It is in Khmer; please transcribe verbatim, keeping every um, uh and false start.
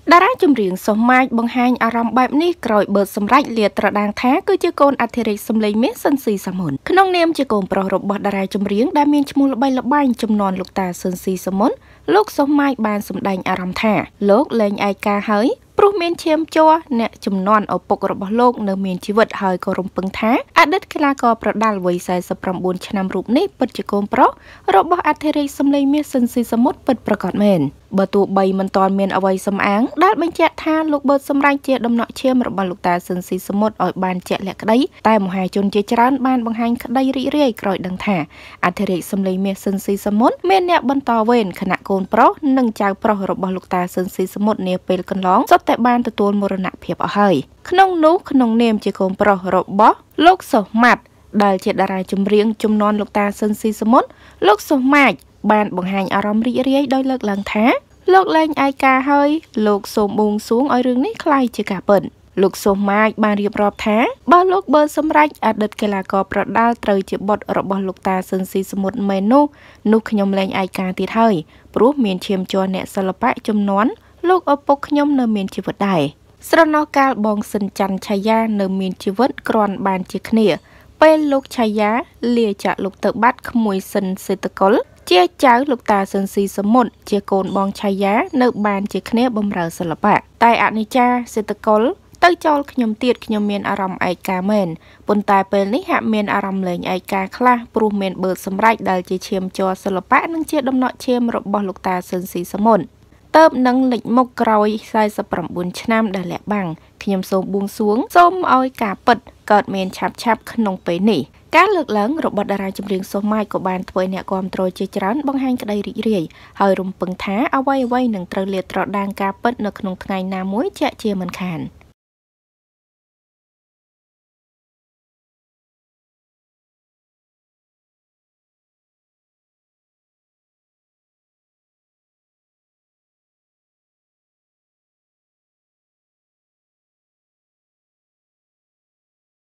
តារាចម្រៀងសុំម៉ាចបង្ហាញអារម្មណ៍បែបនេះក្រោយបឺតសម្រេចលាត្រដាងថាគឺជាកូនអធិរាជសម្លេងមាសស៊ិនស៊ីសាមុនក្នុងនាមជាកូនប្រុសរបស់តារាចម្រៀងដែលមានឈ្មោះល្បីល្បាញចំនួនលោកតាស៊ិនស៊ីសាមុនលោកសុំម៉ាចបានសម្ដែងអារម្មណ៍ថាលោកលែងឯកាហើយព្រោះមានឈាមជ័រអ្នកចំនួនឪពុករបស់លោកនៅមានជីវិតហើយក៏រំពឹងថាអតីតកីឡាករប្រដាល់វ័យសែសិបប្រាំបួនឆ្នាំរូបនេះពិតជាកូនប្រុសរបស់អធិរាជសម្លេងមាសស៊ិនស៊ីសាមុនពិតប្រាកដមែនបើទោះបីមិនទាន់មានអ្វីសំអាងដែលបញ្ជាក់ថាលោកបឺតសម្រេចជាដំណក់ឈាមរបស់លោកតាស៊ិនស៊ីសាមុនឲ្យបានជាក់លាក់ក្តីតែមហាជនជាច្រើនបានបង្ហាញក្តីរីករាយក្រោយដឹងថាអធិរាជសម្លេងមាសស៊ិនស៊ីសាមុនមានអ្នកបន្តវេនគណៈកូនប្រុសនិងចៅប្រុសរបស់លោកតាស៊ិនស៊ីសាមុននាពេលកន្លងសុទ្ធតែបានទទួលមរណភាពអស់ហើយក្នុងនោះក្នុងនាមជាកូនប្រុសរបស់លោកសុម៉ាត់ដែលជាតារាចម្រៀងជំនាន់លោកតាស៊ិនស៊ីសាមុនលោកសុម៉ាចបានបង្ហាញអារម្មណ៍រីករាយដោយលើកឡើងថាលោកលែងឯកាហើយលោកសូមបួងសួងឲ្យរឿងនេះคล้ายជាការពិតលោកសុម៉ាចបានរៀបរាប់ថាបើលោកបឺតសម្រេចអតីតកីឡាករប្រដាល់ត្រូវជាបុត្ររបស់លោកតាស៊ិនស៊ីសាមុនមែននោះនោះខ្ញុំលែងឯកាទៀតហើយព្រោះមានឈាមជ័រអ្នកសិល្បៈជំនាន់លោកឪពុកខ្ញុំនៅមានជីវិតដែរស្រណោះកាលបងសិនច័ន្ទឆាយានៅមានជីវិតគ្រាន់បានជាគ្នាពេលលោកឆាយាលាចាក់លោកទៅបាត់ក្មួយសិនសេតកុលជាចៅលោកតាស៊ិនស៊ីសាមុនជាកូនបងឆាយានៅបានជាគ្នាបំរើសិល្បៈតែអនិច្ចាសេតកុលទៅចោលខ្ញុំទៀតខ្ញុំមានអារម្មណ៍ឯកាមែនប៉ុន្តែពេលនេះហាក់មានអារម្មណ៍លែងឯកាខ្លះព្រោះមានបឺតសម្រេចដែលជាឈាមជ័រសិល្បៈនិងជាដំណក់ឈាមរបស់លោកតាស៊ិនស៊ីសាមុនតើបនឹងលេចមុខក្រោយសែសិបប្រាំបួនឆ្នាំដែលលាក់បាំងខ្ញុំសូមបួងសួងសូមឲ្យការពិតកើតមានឆាប់ឆាប់ក្នុងពេលនេះការលើកឡើងរបស់តារាចម្រៀងសុំម៉ាចក៏បានធ្វើអ្នកគាំទ្រជាច្រើនបង្ហាញក្តីរីករាយហើយរំពឹងថាអ្វីៗនឹងត្រូវលាតត្រដាងការពិតនៅក្នុងថ្ងៃណាមួយជាក់ជាមិនខាន